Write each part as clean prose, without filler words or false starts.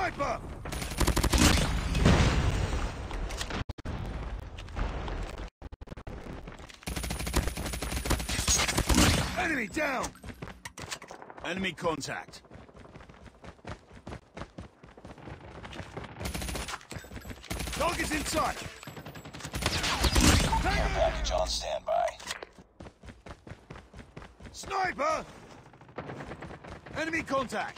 Sniper! Enemy down! Enemy contact. Target's in sight. Care package on standby. Sniper! Enemy contact.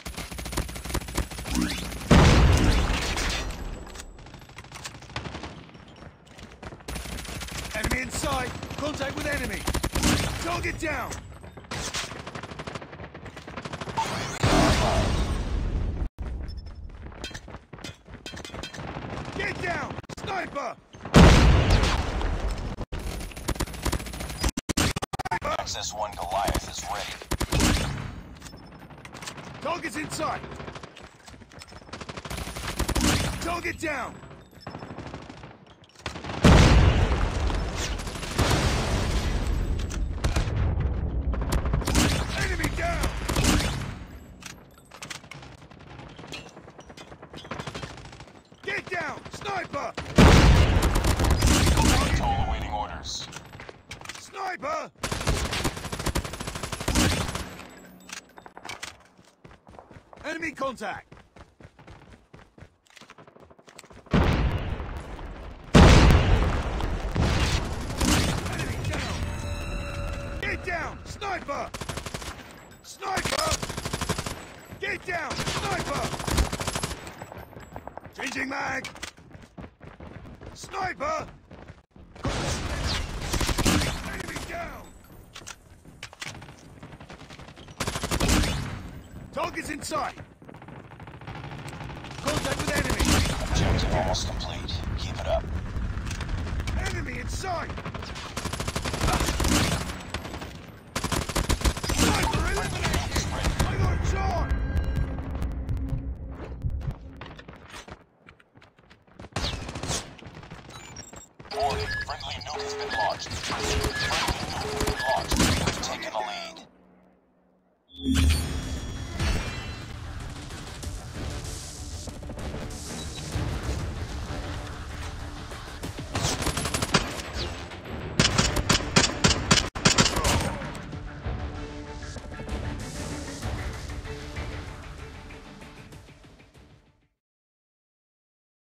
Enemy in sight. Contact with enemy. Target down. Get down! Sniper! Access 1 Goliath is ready. Target's in sight. Target down. Enemy down. Get down. Sniper. Toll awaiting orders. Sniper. Enemy contact. Enemy down. Get down. Sniper. Sniper. Get down. Sniper. Changing mag. Sniper. Enemy down. Target's in sight. Contact with enemy. Objective almost complete. Keep it up. Enemy in sight.